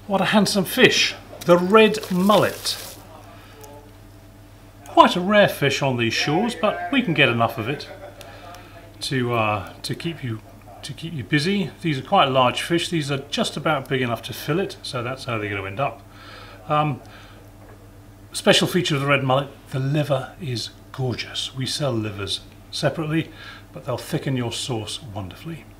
What a handsome fish, the red mullet. Quite a rare fish on these shores, but we can get enough of it to keep you busy. These are quite large fish. These are just about big enough to fillet, so that's how they're going to end up. Special feature of the red mullet: the liver is gorgeous. We sell livers separately, but they'll thicken your sauce wonderfully.